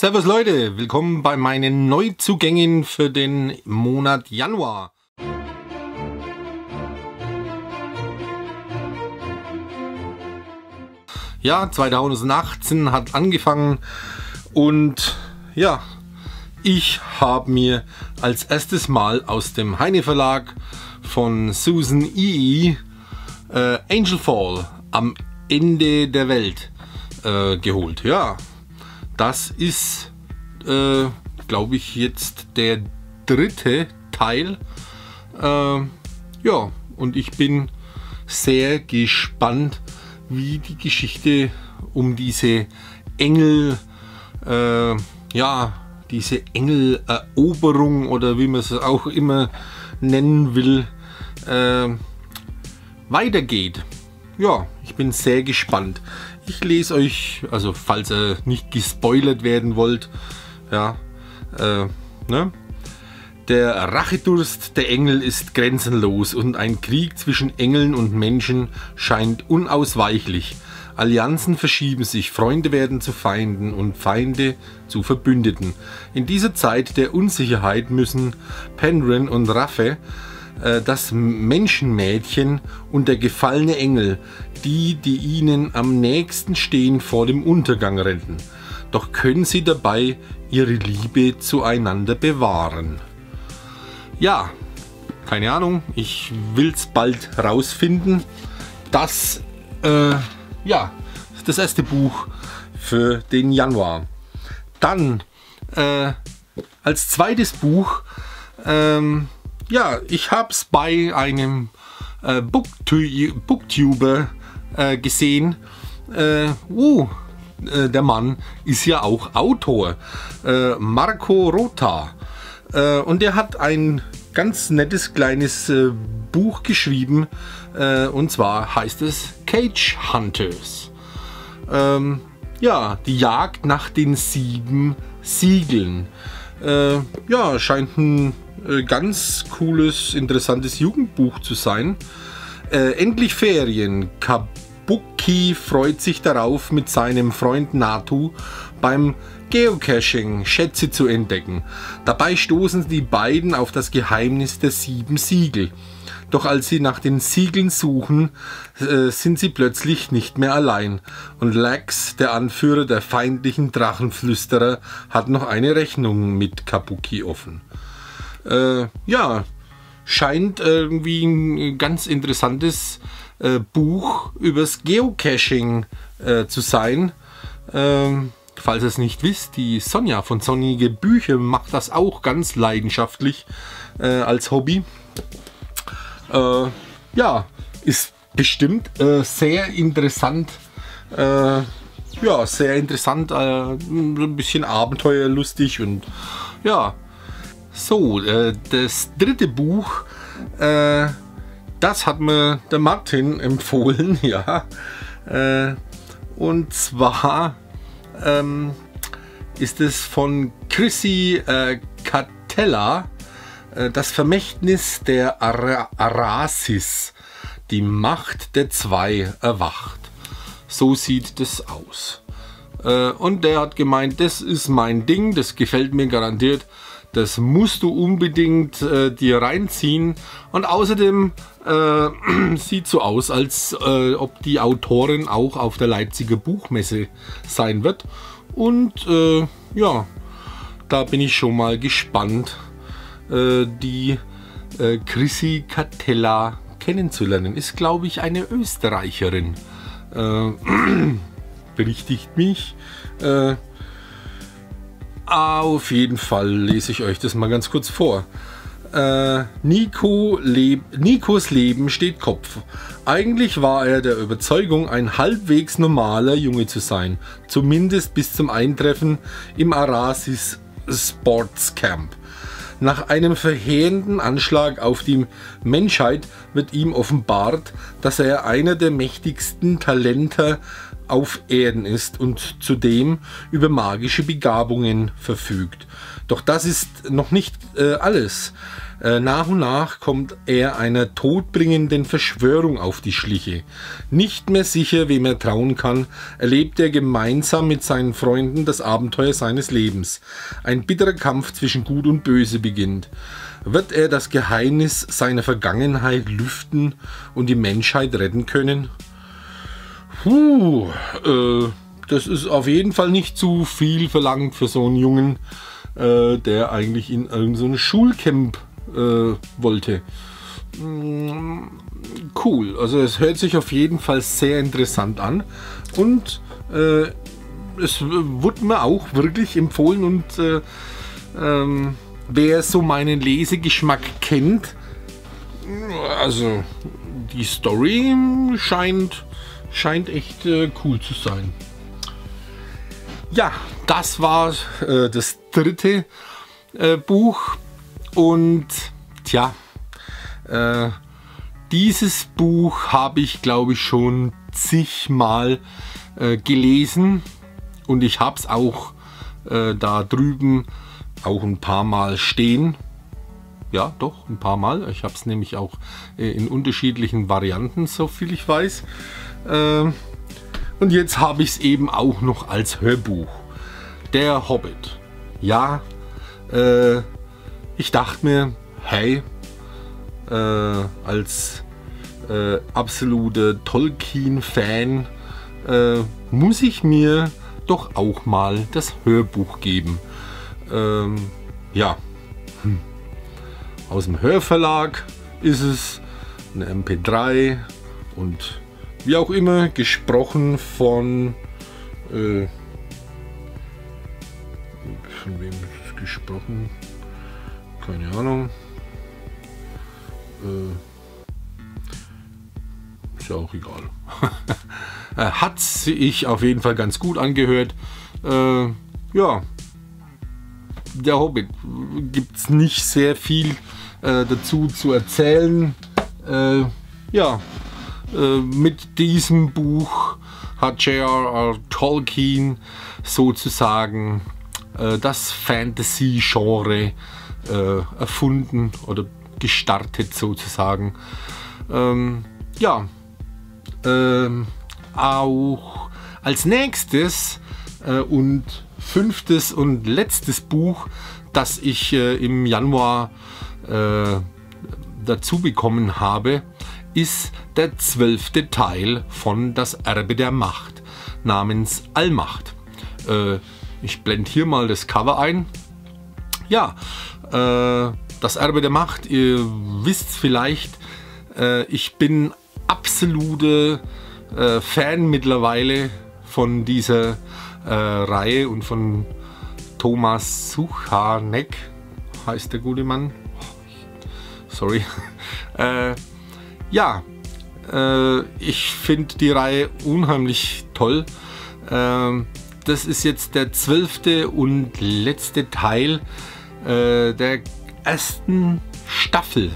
Servus Leute, willkommen bei meinen Neuzugängen für den Monat Januar. Ja, 2018 hat angefangen und ja, ich habe mir als erstes Mal aus dem Heine Verlag von Susan E. Angel Fall am Ende der Welt geholt. Ja, das ist, glaube ich, jetzt der dritte Teil. Ja, und ich bin sehr gespannt, wie die Geschichte um diese Engel, ja, diese Engeleroberung oder wie man es auch immer nennen will, weitergeht. Ja, ich bin sehr gespannt. Ich lese euch, also falls ihr nicht gespoilert werden wollt, ja, ne? Der Rachedurst der Engel ist grenzenlos und ein Krieg zwischen Engeln und Menschen scheint unausweichlich. Allianzen verschieben sich, Freunde werden zu Feinden und Feinde zu Verbündeten. In dieser Zeit der Unsicherheit müssen Penryn und Raffe, das Menschenmädchen und der gefallene Engel, die ihnen am nächsten stehen, vor dem Untergang retten. Doch können sie dabei ihre Liebe zueinander bewahren. Ja, keine Ahnung, ich will es bald rausfinden. Das, ja, ist das erste Buch für den Januar. Dann, als zweites Buch, ja, ich habe es bei einem Booktuber gesehen. Der Mann ist ja auch Autor, Marco Rota. Und der hat ein ganz nettes kleines Buch geschrieben, und zwar heißt es Cage Hunters. Ja, die Jagd nach den 7 Siegeln. Ja, scheint ein ganz cooles, interessantes Jugendbuch zu sein. Endlich Ferien. Kabuki freut sich darauf, mit seinem Freund Natu beim Geocaching Schätze zu entdecken. Dabei stoßen die beiden auf das Geheimnis der 7 Siegel. Doch als sie nach den Siegeln suchen, sind sie plötzlich nicht mehr allein. Und Lax, der Anführer der feindlichen Drachenflüsterer, hat noch eine Rechnung mit Kabuki offen. Ja, scheint irgendwie ein ganz interessantes Buch übers Geocaching zu sein. Falls ihr es nicht wisst, die Sonja von Sonnige Bücher macht das auch ganz leidenschaftlich als Hobby. Ja, ist bestimmt sehr interessant. Ja, sehr interessant, ein bisschen abenteuerlustig und ja. So, das dritte Buch, das hat mir der Martin empfohlen, ja. Und zwar ist es von Chrissy Catella, das Vermächtnis der Arasis, die Macht der 2 erwacht. So sieht das aus. Und der hat gemeint, das ist mein Ding, das gefällt mir garantiert. Das musst du unbedingt dir reinziehen. Und außerdem sieht so aus, als ob die Autorin auch auf der Leipziger Buchmesse sein wird. Und ja, da bin ich schon mal gespannt, die Chrissy Catella kennenzulernen. Ist, glaube ich, eine Österreicherin. Berichtigt mich. Auf jeden Fall lese ich euch das mal ganz kurz vor. Nikos Leben steht Kopf. Eigentlich war er der Überzeugung, ein halbwegs normaler Junge zu sein. Zumindest bis zum Eintreffen im Arasis Sports Camp. Nach einem verheerenden Anschlag auf die Menschheit wird ihm offenbart, dass er einer der mächtigsten Talente auf Erden ist und zudem über magische Begabungen verfügt. Doch das ist noch nicht alles. Nach und nach kommt er einer todbringenden Verschwörung auf die Schliche. Nicht mehr sicher, wem er trauen kann, erlebt er gemeinsam mit seinen Freunden das Abenteuer seines Lebens. Ein bitterer Kampf zwischen Gut und Böse beginnt. Wird er das Geheimnis seiner Vergangenheit lüften und die Menschheit retten können? Das ist auf jeden Fall nicht zu viel verlangt für so einen Jungen, der eigentlich in irgendein Schulcamp wollte. Cool, also es hört sich auf jeden Fall sehr interessant an und es wurde mir auch wirklich empfohlen und wer so meinen Lesegeschmack kennt, also die Story scheint echt cool zu sein. Ja, das war das dritte Buch und tja, dieses Buch habe ich, glaube ich, schon zigmal gelesen und ich habe es auch da drüben auch ein paar Mal stehen. Ja, doch, ein paar Mal. Ich habe es nämlich auch in unterschiedlichen Varianten, so viel ich weiß. Und jetzt habe ich es eben auch noch als Hörbuch. Der Hobbit. Ja, ich dachte mir, hey, als absoluter Tolkien-Fan muss ich mir doch auch mal das Hörbuch geben. Ja, aus dem Hörverlag ist es, eine MP3 und wie auch immer, gesprochen von wem ist es gesprochen? Keine Ahnung. Ist ja auch egal. Hat sich auf jeden Fall ganz gut angehört. Ja, der Hobbit gibt es nicht sehr viel dazu zu erzählen. Ja, mit diesem Buch hat J.R.R. Tolkien sozusagen das Fantasy-Genre erfunden oder gestartet sozusagen. Ja, auch als nächstes und fünftes und letztes Buch, das ich im Januar dazu bekommen habe, ist der 12. Teil von Das Erbe der Macht namens Allmacht. Ich blende hier mal das Cover ein. Ja, Das Erbe der Macht, ihr wisst vielleicht, ich bin absolute Fan mittlerweile von dieser Reihe und von Thomas Suchanek, heißt der gute Mann. Sorry. Ja, ich finde die Reihe unheimlich toll. Das ist jetzt der 12. und letzte Teil der ersten Staffel.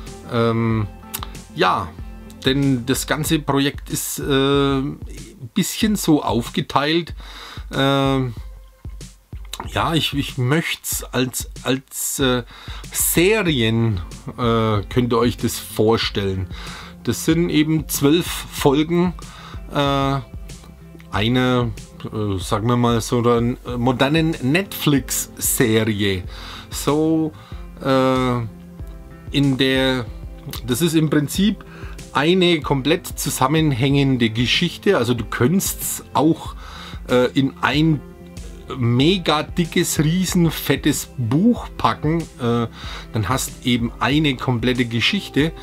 Ja, denn das ganze Projekt ist ein bisschen so aufgeteilt. Ja, ich möchte es als Serien, könnt ihr euch das vorstellen. Das sind eben 12 Folgen einer, sagen wir mal, so einer modernen Netflix-Serie. So in der, das ist im Prinzip eine komplett zusammenhängende Geschichte. Also du könntest auch in ein mega dickes, riesen fettes Buch packen, dann hast eben eine komplette Geschichte,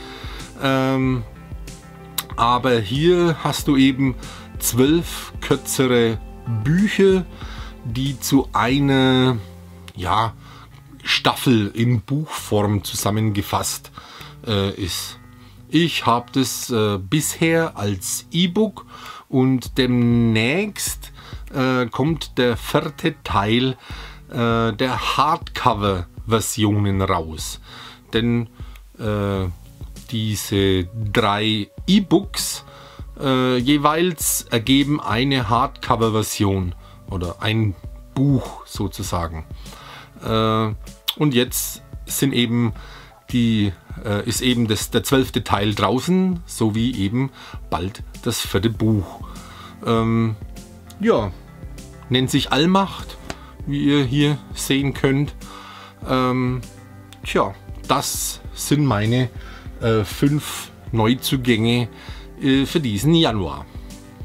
aber hier hast du eben 12 kürzere Bücher, die zu einer, ja, Staffel in Buchform zusammengefasst ist. Ich habe das bisher als E-Book und demnächst kommt der 4. Teil der Hardcover-Versionen raus. Denn diese 3 E-Books jeweils ergeben eine Hardcover-Version oder ein Buch sozusagen. Und jetzt sind eben ist eben der 12. Teil draußen, sowie eben bald das 4. Buch. Ja, nennt sich Allmacht, wie ihr hier sehen könnt. Tja, das sind meine 5 Neuzugänge für diesen Januar.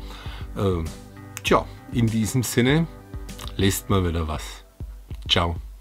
Tja, in diesem Sinne, lest mal wieder was. Ciao.